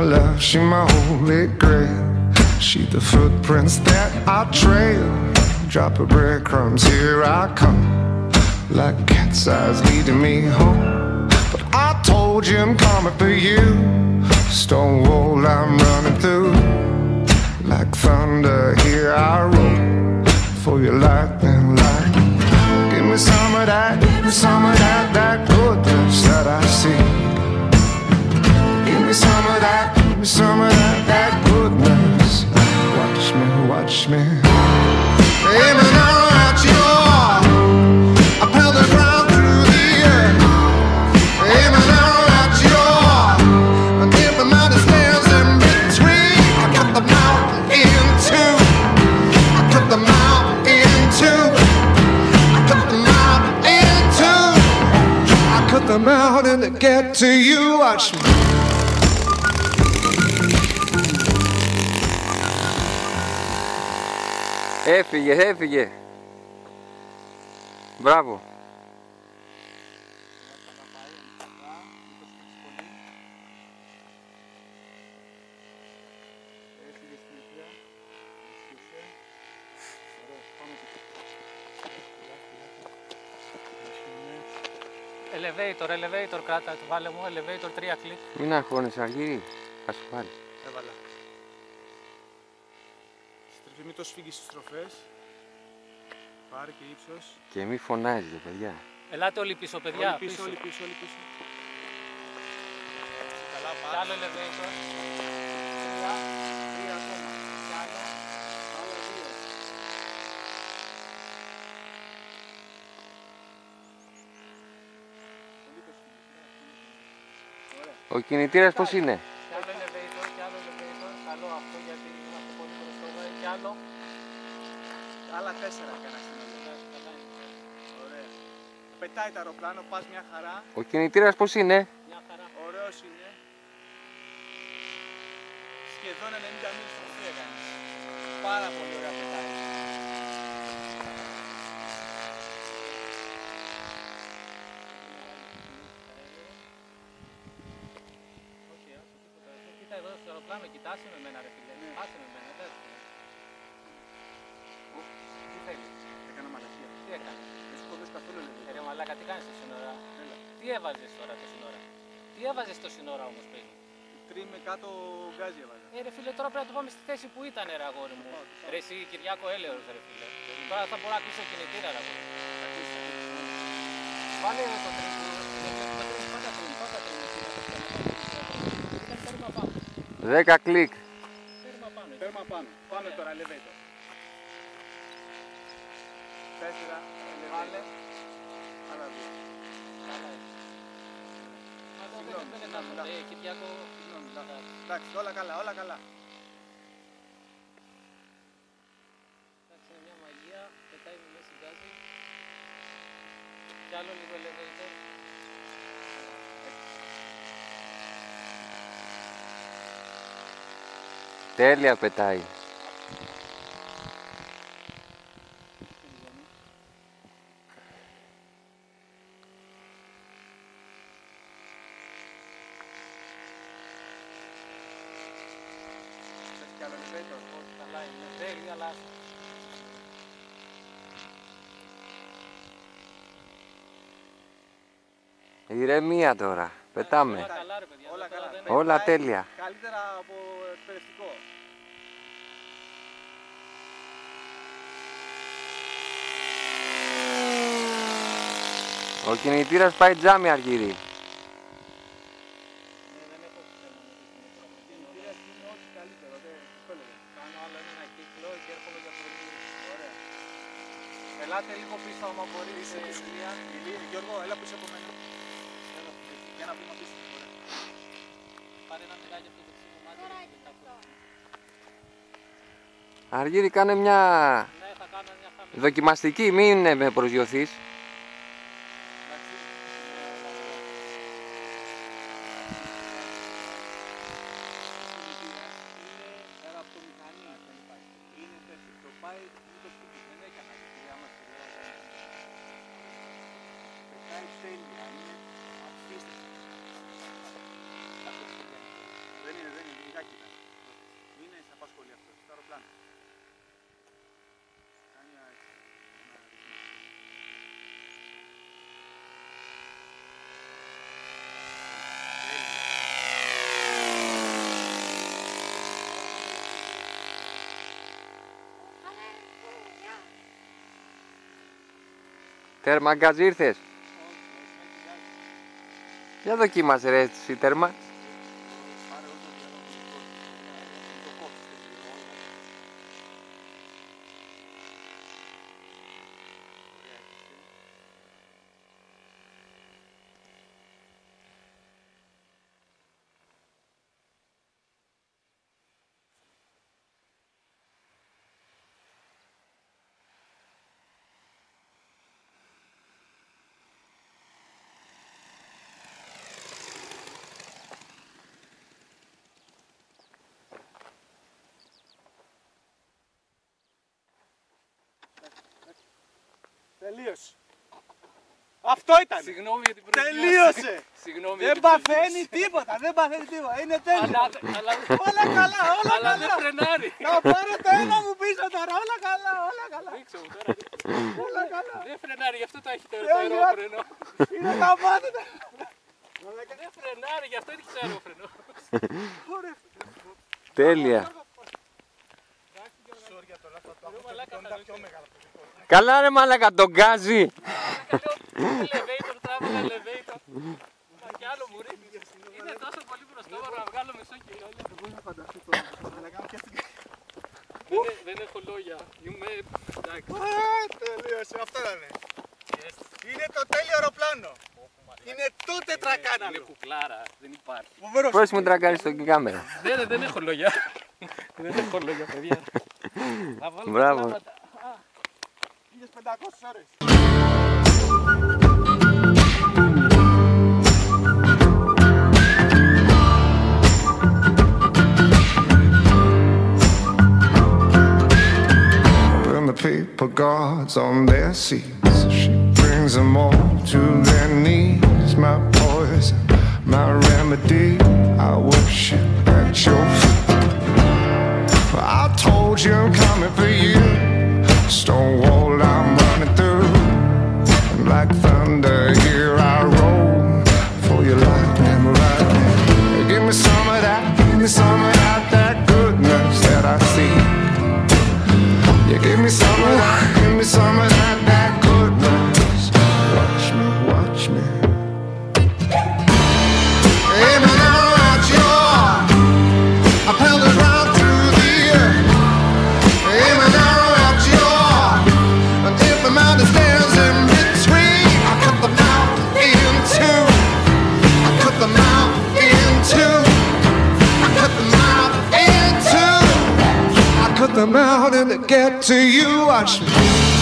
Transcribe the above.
love, she my holy grail. She the footprints that I trail. Drop of breadcrumbs, here I come. Like cat's eyes leading me home. But I told you I'm coming for you. Stone wall I'm running through. Like thunder, here I roll. For your lightning light. Give me some of that, give me some of that, that goodness that I see. Give me some of that, give me some of that, that goodness. Watch me, watch me. Even now that you're, I held the ground through the air. Even now that you're, I dip the mountain stairs in between. I cut the mountain in two. I cut the mountain in two. I cut the mountain in two. I cut the mountain to get to you. Watch me. Έφυγε, έφυγε. Μπράβο. Elevator, elevator, κράτα, βάλε μου, elevator 3 κλικ. Μην αγχώνεσαι, Αργύρη. Θα σου πάρει. Έβαλα. Στροφή, μην το σφίγγεις στις στροφές. Πάρε και ύψος. Και μη φωνάζετε, παιδιά. Ελάτε όλοι πίσω, παιδιά. Όλοι πίσω, όλοι πίσω, όλοι πίσω. Καλά, Κι πάρε. άλλο elevator. Τρία ακόμα. Κι άλλο. Άλλα δύο. Πολύ το σφίγγεις. Ωραία. Ο κινητήρας πώς είναι? Κι άλλο elevator, κι άλλο elevator. Καλό αυτό γιατί είμαστε πολύ μπροστά. Κι άλλο. Άλλα 4 έκανα συνολικά. Ωραία. Πετάει το αεροπλάνο, πας μια χαρά. Ο κινητήρας πώς είναι? Μια χαρά. Ωραίος είναι. Σχεδόν 90 μίλια στροφή έκανε. Πάρα πολύ ωραία πετάει. Όχι, άσο τίποτα. Κοίτα εδώ στο αεροπλάνο, κοιτάσαι με μένα ρε φίλε. Άσε με μένα, δεν τι θέλεις? Έκανα μαλακία. Τι έκανες? Δεν σου κόβεις καθόλου λέει. Ρε μαλάκα, τι κάνεις στο σύνορα? Έλα. Τι έβαζες τώρα το σύνορα? Τι έβαζες στο σύνορα όμως πριν? Τρίμε κάτω γκάζι έβαζα. Ρε φίλε, τώρα πρέπει να το πάμε στη θέση που ήταν ρε αγόρι μου. Ρε εσύ Κυριάκο έλεος ρε φίλε. Τώρα θα μπορώ να κλείσω κινητήρα ρε αγόρι. Βάλε το τρίπου. Πάντα τρίπου, πάντα τρίπου. Τέρμα πάνω. 10 κλικ. Τέρμα πάνω. Τέρμα πάνω. Πάμε τώρα, elevator. 4, βάλε. Άλλα 2. Κυριάκο. Εντάξει, όλα καλά, όλα καλά. Εντάξει, είναι μια μαγεία, πετάει με μέση γκάζι. Κι άλλο λίγο elevator. Τέλεια πετάει. Θες κι άλλο elevator? Όχι, καλά είναι. Τέλεια, αλλά Ηρεμία τώρα. Πετάμε. όλα καλά ρε παιδιά. Όλα Τώρα καλά. δεν- Όλα Πετάει τέλεια. Καλύτερα από εκπαιδευτικό. Ο κινητήρας πάει τζάμι, Αργύρη. Δεν έχω θέμα με το κινητήρα. Κινητήρας είναι ό,τι καλύτερο, δεν το έλεγα. Κάνω άλλο ένα κύκλο και έρχομαι για πολύ. Ωραία. Ελάτε λίγο πίσω άμα μπορείς. Ηλία. Γιώργο, έλα πίσω από μένα. Έλα, για να βήμα πίσω. Ωραία. Πάρε ένα μιλάκι από το δεξί μου μάτι. Αργύρη, κάνε μια Ναι, θα κάνω μια χαμηλή. δοκιμαστική, μην με προσγειωθείς. Εντάξει. Πέρα από το μηχανή δεν υπάρχει. Είναι τέτοιο. Το πάει, μην το σκεφτείς. Δεν έχει ανάγκη. Άμα σου λέω, πετάει τέλεια. Είναι απίστευτο. Δεν είναι. Τέρμα γκάζι ήρθες. Για δοκίμασε ρε εσύ τέρμα. Τελείωσε. Αυτό ήταν. Συγγνώμη για την προσγειώση. Τελείωσε. Συγγνώμη Δεν παθαίνει τίποτα. Δεν παθαίνει τίποτα. Είναι τέλειο. Όλα καλά. Όλα Αλλά δεν καλά. φρενάρει. Να πάρω το ένα μου πίσω τώρα. Όλα καλά. Όλα καλά. Δείξω μου τώρα. Όλα καλά. Δεν φρενάρει, γι' αυτό το έχει το Τέλεια. αερόφρενο. Είναι τα μάτια. Δεν φρενάρει, γι' αυτό έχει το αερόφρενο. Τέλεια. Μαλάκα, Καλά ρε μαλάκα, τον γκάζι. elevator, τράβαγα elevator. Κι άλλο μου ρίχνει. Είναι τόσο πολύ μπροστά μου να βγάλω μισό κιλό. Δεν έχω λόγια. Είμαι εντάξει. Τελείωσε. Αυτό είναι. Είναι το τέλειο αεροπλάνο. Είναι το Είναι τετρακάναλο. κουκλάρα, δεν υπάρχει. Πώς μου τρακάρεις την κάμερα. Δεν έχω λόγια. Δεν έχω λόγια, παιδιά. Θα βάλω Μπράβο. τα κλάματα. 1500 ώρες. When the paper guards on their seats, she brings them all to their knees. My poison, my remedy, I worship at your feet. I told you I'm coming for you. Stone wall I'm running through. And like thunder here I roll for your lightning, lightning. Give me some of that, give me some of that goodness that I see. You give me some of that, give me some of that goodness. Watch me, watch me. Aiming arrow at your propellers round through the air. Aiming arrow at your, and if the mountain stands in between, I cut them out in two. I cut them out in two. I cut them out in two. I cut them out and to get to you. Watch me.